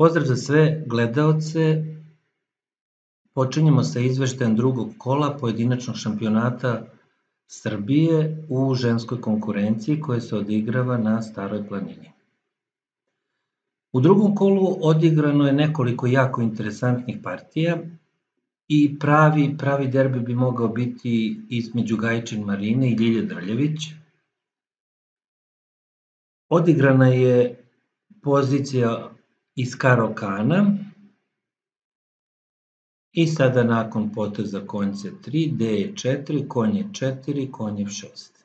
Pozdrav za sve gledaoce, počinjemo sa izveštajem drugog kola pojedinačnog šampionata Srbije u ženskoj konkurenciji koja se odigrava na Staroj planini. U drugom kolu odigrano je nekoliko jako interesantnih partija i pravi derbi bi mogao biti između Gajčin Marine i Ljilje Drljević. Odigrana je pozicija iz Karo-Kana i sada nakon poteza konj C3, D je 4, konj je 4, konj je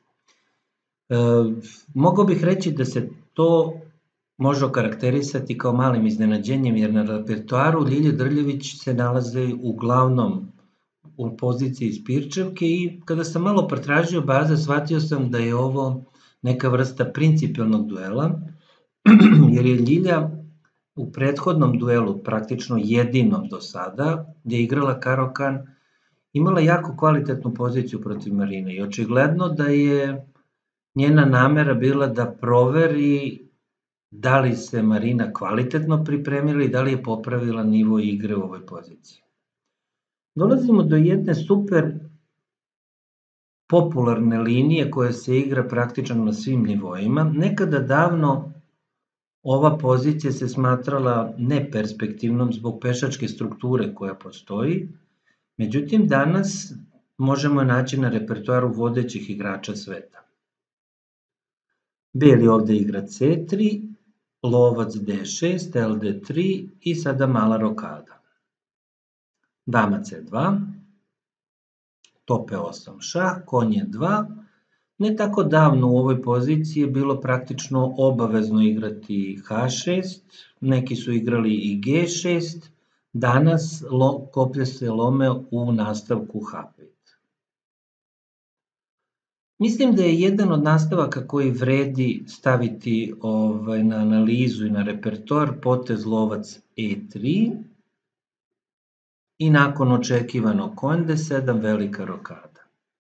6. Mogao bih reći da se to može okarakterisati kao malim iznenađenjem, jer na repertoaru Ljilje Drljević se nalaze uglavnom u poziciji Spirčevke i kada sam malo pretražio baze, shvatio sam da je ovo neka vrsta principijelnog duela, jer je Ljilja u prethodnom duelu, praktično jedinom do sada, gde je igrala Karo-Kan, imala jako kvalitetnu poziciju protiv Marine i očigledno da je njena namera bila da proveri da li se Marina kvalitetno pripremila i da li je popravila nivo igre u ovoj poziciji. Dolazimo do jedne super popularne linije koja se igra praktično na svim nivoima. Nekada davno ova pozicija se smatrala neperspektivnom zbog pešačke strukture koja postoji, međutim danas možemo je naći na repertoaru vodećih igrača sveta. Beli ovde igra C3, lovac D6, LD3 i sada mala rokada. Dama C2, top E8 šah, konj je 2. Ne tako davno u ovoj poziciji je bilo praktično obavezno igrati H6, neki su igrali i G6, danas koplje se lome u nastavku H5. Mislim da je jedan od nastavaka koji vredi staviti na analizu i na repertoar potez lovac E3 i nakon očekivano konj D7 velika rokada.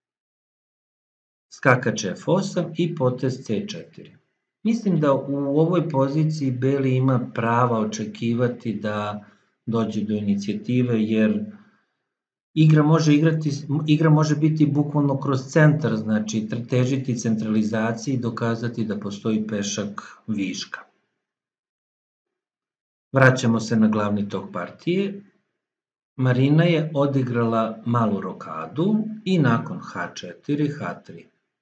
Skakač F8 i potez C4. Mislim da u ovoj poziciji Beli ima prava očekivati da dođe do inicijative, jer igra može biti bukvalno kroz centar, znači težiti centralizaciji i dokazati da postoji pešak viška. Vraćamo se na glavni tok partije. Marina je odigrala malu rokadu i nakon H4, H3.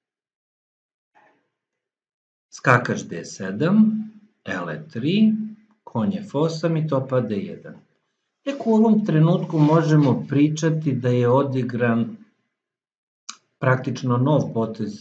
Skakač D7, L3, konj F8 i topa D1. Tek u ovom trenutku možemo pričati da je odigran praktično nov potez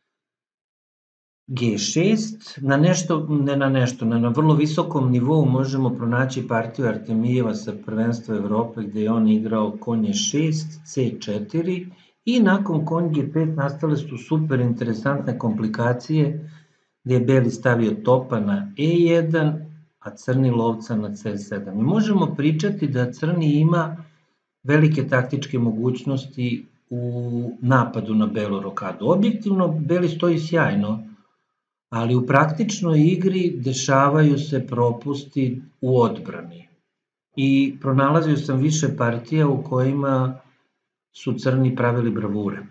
G6, na vrlo visokom nivou možemo pronaći partiju Artemijeva sa prvenstva Evrope gde je on igrao konj E6, C4 i nakon konj G5 nastale su super interesantne komplikacije gde je Beli stavio topa na E1, a crni lovca na C7. I možemo pričati da crni ima velike taktičke mogućnosti u napadu na belu rokadu. Objektivno, Beli stoji sjajno, ali u praktičnoj igri dešavaju se propusti u odbrani. I pronalazio sam više partija u kojima su crni pravili bravure.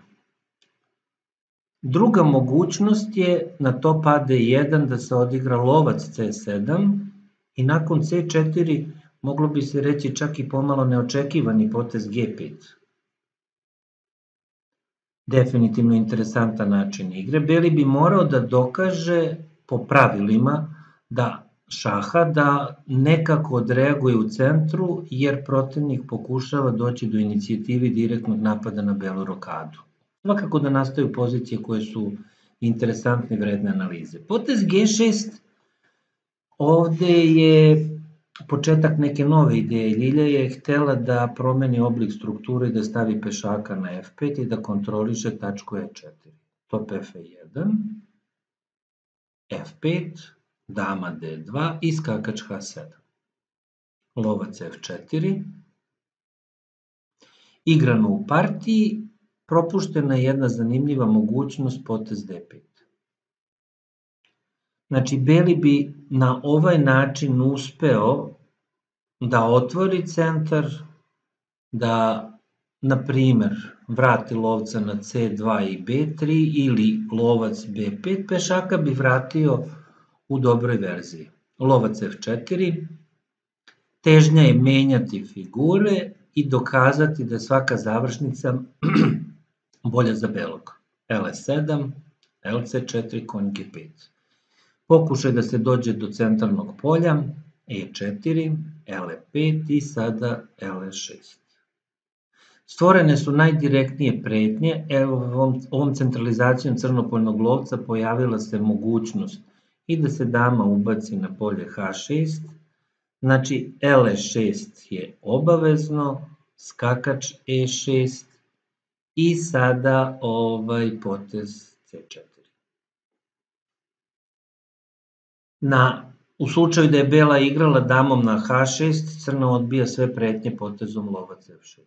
Druga mogućnost je na top AD1 da se odigra lovac C7 i nakon C4 moglo bi se reći čak i pomalo neočekivani potez G5. Definitivno interesantan način igre. Beli bi morao da dokaže po pravilima šaha da nekako odreaguje u centru, jer protivnik pokušava doći do inicijativi direktnog napada na belu rokadu. Svakako da nastaju pozicije koje su interesantne i vredne analize. Potez G6 ovde je početak neke nove ideje. Ljilja je htela da promeni oblik strukture i da stavi pešaka na F5 i da kontroliše tačku E4. Top F1, F5, dama D2 i skakač H7. Lovac F4. Igrano u partiji, propuštena je jedna zanimljiva mogućnost potez D5. Znači, Beli bi na ovaj način uspeo da otvori centar, da, na primer, vrati lovca na C2 i B3 ili lovac B5, pešaka bi vratio u dobroj verziji. Lovac F4, težnja je menjati figure i dokazati da je svaka završnica bolja za belog. L7, LC4, konj G5. Pokušaj da se dođe do centralnog polja, E4, L5 i sada L6. Stvorene su najdirektnije pretnje, ovom centralizacijom crnopoljnog lovca pojavila se mogućnost i da se dama ubaci na polje H6, znači L6 je obavezno, skakač E6 i sada potez C4. U slučaju da je bela igrala damom na H6, crna odbija sve pretnje potezom lovac F6.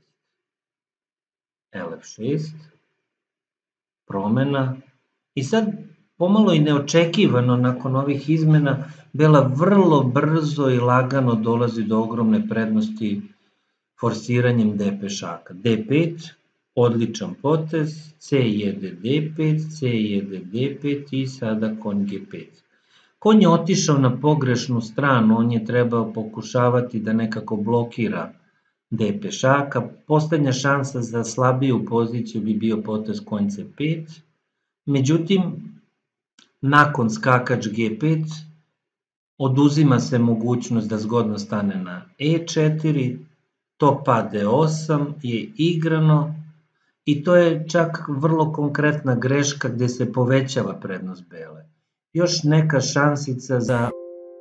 L6, promena, i sad pomalo i neočekivano nakon ovih izmena bela vrlo brzo i lagano dolazi do ogromne prednosti forsiranjem D pešaka. D5, odličan potez, C jede D5, C jede D5 i sada konj G5. Konj je otišao na pogrešnu stranu, on je trebao pokušavati da nekako blokira D pešaka, poslednja šansa za slabiju poziciju bi bio potez konj C5, međutim, nakon skakač G5, oduzima se mogućnost da zgodno stane na E4, top A D8 je igrano i to je čak vrlo konkretna greška gde se povećava prednost bele. Još neka šansica za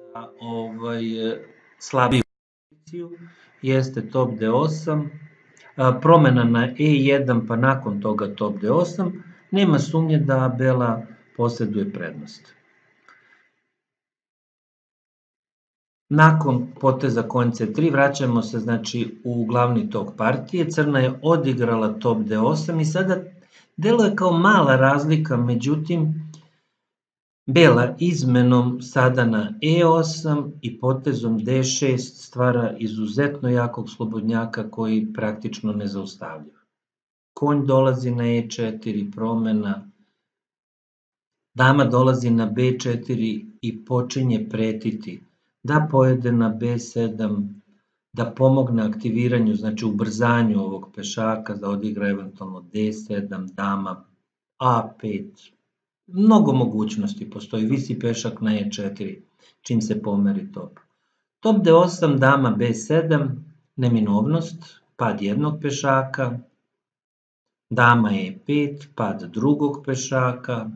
slabiju poziciju jeste top D8, promena na E1 pa nakon toga top D8, nema sumnje da bela posjeduje prednost. Nakon poteza konj C3 vraćamo se znači u glavni tok partije, crna je odigrala top D8 i sada deluje kao mala razlika, međutim bela izmenom sada na E8 i potezom D6 stvara izuzetno jakog slobodnjaka koji praktično ne zaustavlja. Konj dolazi na E4, promena, dama dolazi na B4 i počinje pretiti da pojede na B7, da pomogne aktiviranju, znači ubrzanju ovog pešaka, da odigra eventualno D7, dama A5, mnogo mogućnosti postoji, visi pešak na E4, čim se pomeri top. Top D8, dama B7, neminovnost, pad jednog pešaka, dama E5, pad drugog pešaka,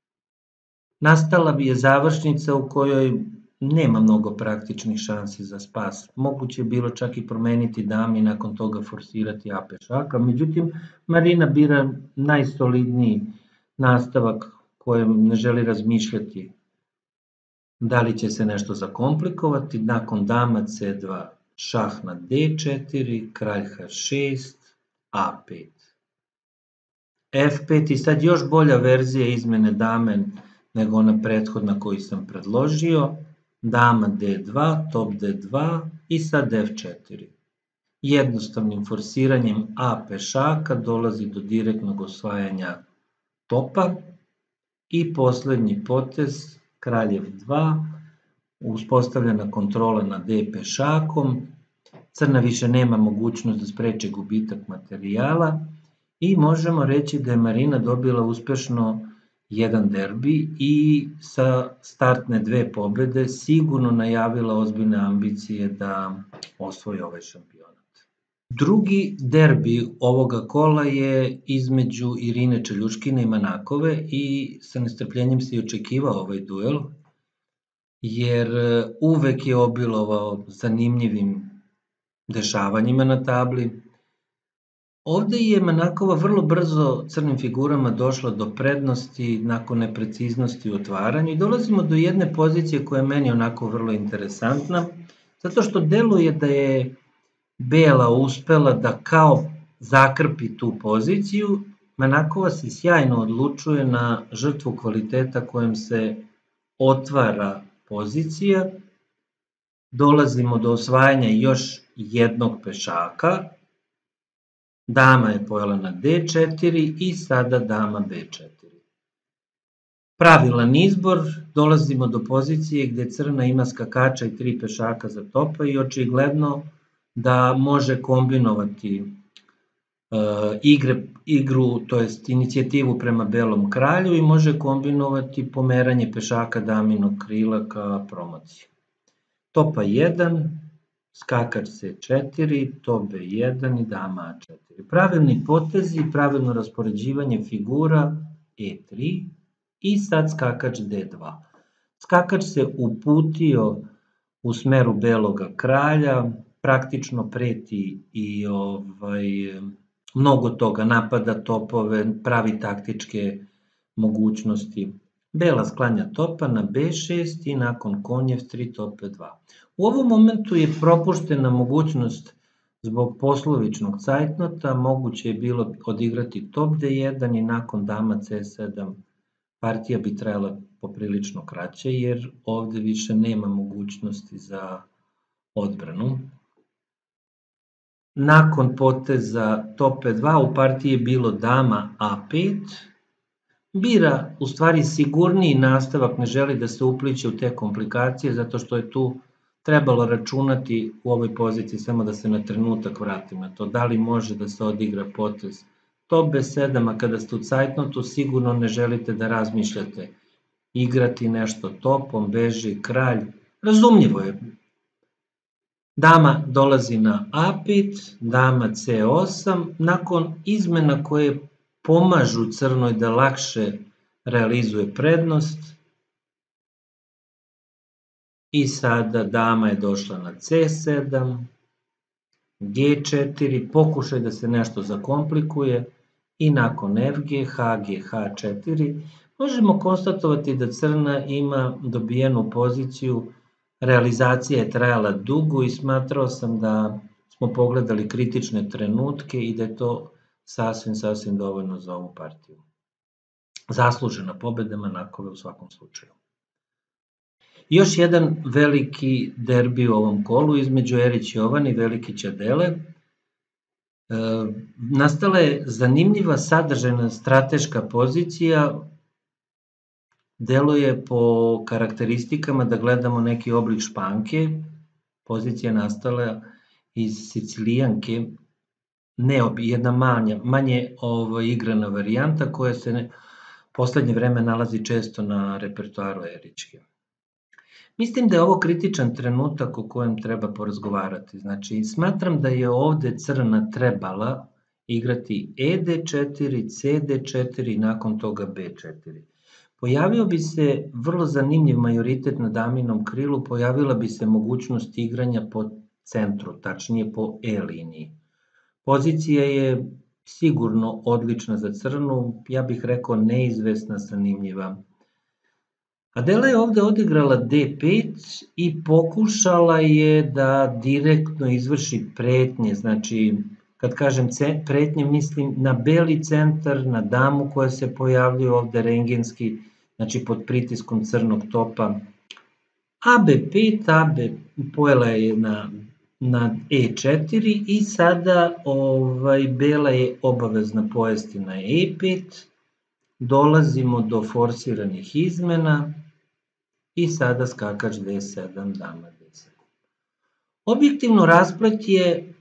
nastala bi je završnica u kojoj nema mnogo praktičnih šansi za spas. Moguće je bilo čak i promeniti dami i nakon toga forsirati A pešaka, međutim Marina bira najsolidniji nastavak kojem ne želi razmišljati da li će se nešto zakomplikovati. Nakon dama C2, šah na D4, kralj H6, A5. F5 i sad još bolja verzija izmene dame nego ona prethodna koju sam predložio. Dama D2, top D2 i sad F4. Jednostavnim forsiranjem A pešaka dolazi do direktnog osvajanja topa i poslednji potez, kraljev 2, uspostavljena kontrola na D pešakom, crna više nema mogućnost da spreči gubitak materijala i možemo reći da je Marina dobila uspešno jedan derbi i sa startne dve pobede sigurno najavila ozbiljne ambicije da osvoji ovaj šampionat. Drugi derbi ovoga kola je između Irine Čeljuškine i Manakove i sa nestrpljenjem se i očekivao ovaj duel, jer uvek je obilovao zanimljivim dešavanjima na tabli. Ovde je Manakova vrlo brzo crnim figurama došla do prednosti nakon nepreciznosti u otvaranju i dolazimo do jedne pozicije koja je meni onako vrlo interesantna, zato što deluje da je bela uspela da kao zakrpi tu poziciju. Manakova se sjajno odlučuje na žrtvu kvaliteta kojem se otvara pozicija dolazimo do osvajanja još jednog pešaka, dama je pojela na D4 i sada dama B4. Pravilan izbor, dolazimo do pozicije gde crna ima skakača i 3 pešaka za topa i očigledno da može kombinovati igru, to jest inicijativu prema belom kralju i može kombinovati pomeranje pešaka daminog krila ka promociji. Topa 1, skakač C4, top B1 i dama A4. Pravilni potezi, pravilno raspoređivanje figura E3 i sad skakač D2. Skakač se uputio u smeru beloga kralja, praktično preti i mnogo toga, napada topove, pravi taktičke mogućnosti. Bela sklanja topa na B6 i nakon konj F3 top E2. U ovom momentu je propuštena mogućnost zbog poslovičnog cajtnota, moguće je bilo odigrati top D1 i nakon dama C7 partija bi trajala poprilično kraće jer ovde više nema mogućnosti za odbranu. Nakon poteza top E2 u partiji je bilo dama A5, bira u stvari sigurniji nastavak, ne želi da se upliće u te komplikacije zato što je tu trebalo računati u ovoj poziciji, samo da se na trenutak vratim na to, da li može da se odigra potez top B7, a kada ste u cajtnotu sigurno ne želite da razmišljate igrati nešto topom, beži kralj, razumljivo je. Dama dolazi na A5, dama C8, nakon izmena koje pomažu crnoj da lakše realizuje prednost. I sada dama je došla na C7, G4, pokušaj da se nešto zakomplikuje i nakon FG, HG, H4 možemo konstatovati da crna ima dobijenu poziciju. Realizacija je trajala dugo i smatrao sam da smo pogledali kritične trenutke i da je to sasvim dovoljno za ovu partiju. Zaslužena pobeda Manakove u svakom slučaju. Još jedan veliki derbi u ovom kolu između Erić Jovan i Velikić Adele. Nastala je zanimljiva sadržajna strateška pozicija. Deluje po karakteristikama da gledamo neki oblik španke. Pozicija je nastala iz Sicilijanke, jedna manje igrana varijanta koja se poslednje vreme nalazi često na repertoaru Eričke. Mislim da je ovo kritičan trenutak o kojem treba porazgovarati. Znači, smatram da je ovde crna trebala igrati ED4, CD4 i nakon toga B4. Pojavio bi se vrlo zanimljiv majoritet na daminom krilu, pojavila bi se mogućnost igranja po centru, tačnije po E liniji. Pozicija je sigurno odlična za crnu, ja bih rekao neizvesna, zanimljiva. Adela je ovde odigrala D5 i pokušala je da direktno izvrši pretnje, znači kad kažem pretnje mislim na beli centar, na damu koja se pojavljuje ovde rengenski, znači pod pritiskom crnog topa. AB5, pojela je na E4 i sada bela je obavezna pojesti na E5, dolazimo do forsiranih izmena i sada skakač D7, dama D7. Objektivno rasplet je,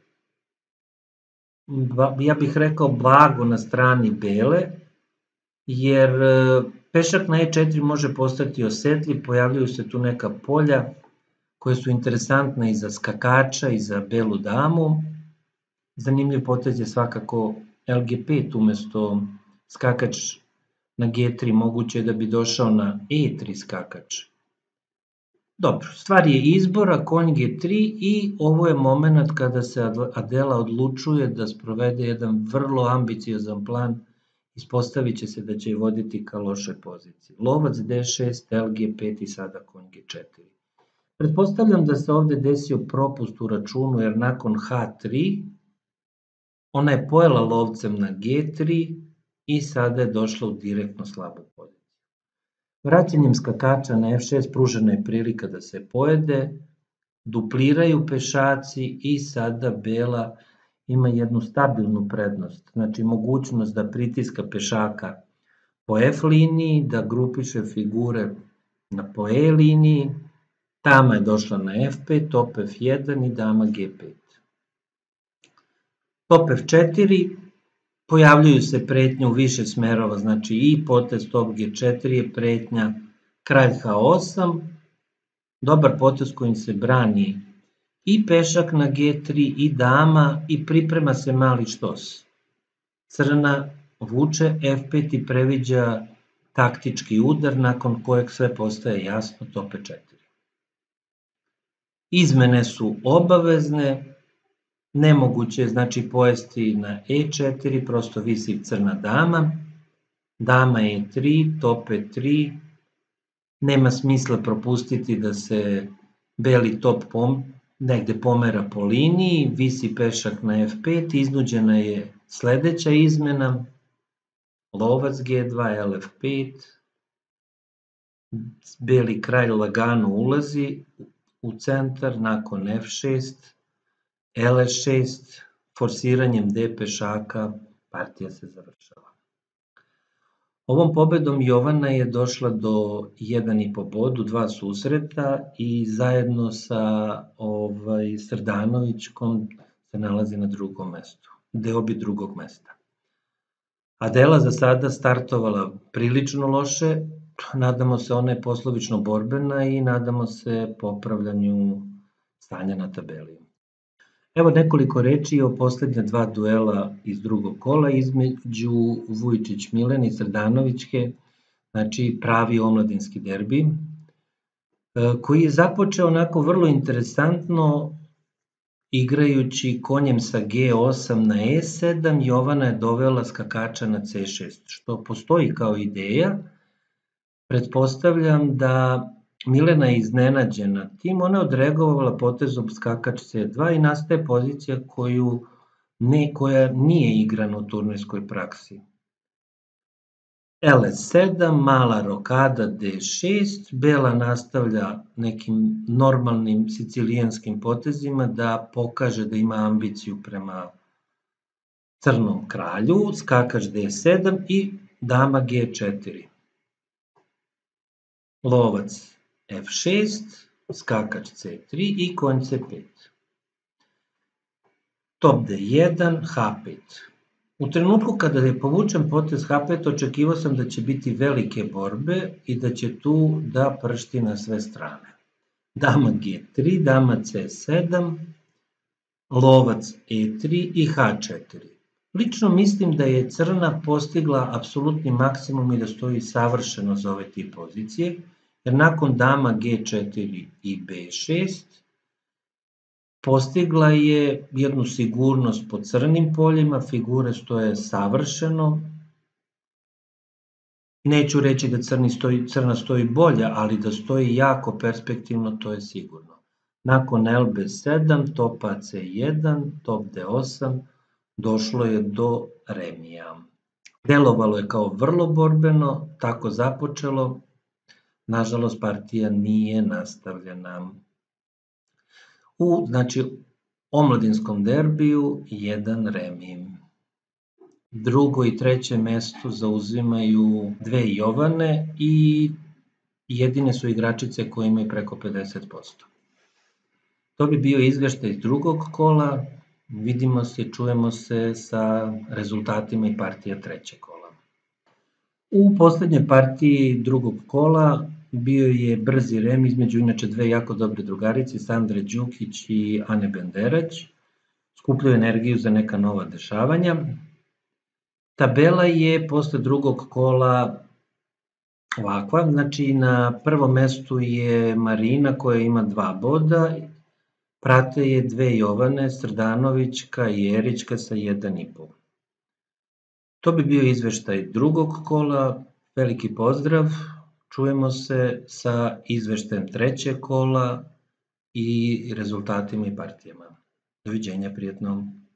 ja bih rekao, blago na strani bele, jer pešak na E4 može postati osetljiv, pojavljuju se tu neka polja koje su interesantna i za skakača i za belu damu. Zanimljiv potez je svakako LG5 umesto skakač na G3, moguće je da bi došao na E3 skakač. Dobro, stvar je izbora, konj G3 i ovo je moment kada se Adela odlučuje da sprovede jedan vrlo ambiciozan plan, ispostavit će se da će je voditi ka lošoj poziciji. Lovac D6, LG5 i sada konj G4. Pretpostavljam da se ovde desio propust u računu jer nakon H3 ona je pojela lovcem na G3 i sada je došla u direktno slabu poziciju. Vraćanjem skakača na F6 pružena je prilika da se pojede, dupliraju pešaci i sada bela ima jednu stabilnu prednost, znači mogućnost da pritiska pešaka po F liniji, da grupiše figure po E liniji, dama je došla na F5, top F1 i dama G5. Top F4, pojavljuju se pretnje u više smerova, znači i potez top G4 je pretnja, kralj H8, dobar potez kojim se brani i pešak na G3 i dama i priprema se mali štos. Crna vuče F5 i previđa taktički udar nakon kojeg sve postaje jasno, top E4. Izmene su obavezne, nemoguće je znači pojesti na E4, prosto visi crna dama, dama E3, top E3, nema smisla propustiti da se beli top negde pomera po liniji, visi pešak na F5, iznuđena je sledeća izmena, lovac G2, LF5, beli kralj lagano ulazi u centar, nakon F6, LS6, forsiranjem D pešaka partija se završava. Ovom pobedom Jovana je došla do 1,5 bodu, 2 susreta i zajedno sa Srdanovićkom se nalazi na drugom mestu, deobi drugog mesta. Adela za sada startovala prilično loše, nadamo se ona je poslovično borbena i nadamo se popravljanju stanja na tabeli. Evo nekoliko reči o poslednja 2 duela iz drugog kola između Vujčić Milene i Srdanovićke, znači pravi omladinski derbi, koji je započeo onako vrlo interesantno igrajući konjem sa G8 na E7, Jovana je dovela skakača na C6, što postoji kao ideja. Pretpostavljam da Milena je iznenađena tim, ona je odreagovala potezom skakač C2 i nastaje pozicija koja nije igrana u turnirskoj praksi. LS7, mala rokada D6, bela nastavlja nekim normalnim sicilijanskim potezima da pokaže da ima ambiciju prema crnom kralju, skakač D7 i dama G4. Lovac F6, skakač C3 i konj C5. Top D1, H5. U trenutku kada je povučen potez H5, očekivao sam da će biti velike borbe i da će tu da pršti na sve strane. Dama G3, dama C7, lovac E3 i H4. Lično mislim da je crna postigla apsolutni maksimum i da stoji savršeno za ove ti pozicije, jer nakon dama G4 i B6 postigla je jednu sigurnost po crnim poljima, figure stoje savršeno. Neću reći da crna stoji bolja, ali da stoji jako perspektivno, to je sigurno. Nakon LB7, top AC1, top D8, došlo je do remija. Delovalo je kao vrlo borbeno, tako započelo, nažalost partija nije nastavljena. U omladinskom derbiju jedan remi. Drugo i treće mesto zauzimaju dve Jovane i jedine su igračice koje imaju preko 50%. To bi bio izveštaj iz drugog kola, vidimo se, čujemo se sa rezultatima i partija trećeg kola. U poslednjoj partiji drugog kola bio je brzi remi između inače dve jako dobre drugarice, Sandre Đukić i Ane Benderać. Skupljaju energiju za neka nova dešavanja. Tabela je posle drugog kola ovakva, znači na prvom mestu je Marina koja ima 2 boda, prate je dve Jovane, Srdanovićka i Erićka sa 1,5. To bi bio izveštaj drugog kola, veliki pozdrav, čujemo se sa izveštajem trećeg kola i rezultatima i partijama. Doviđenja, prijatno.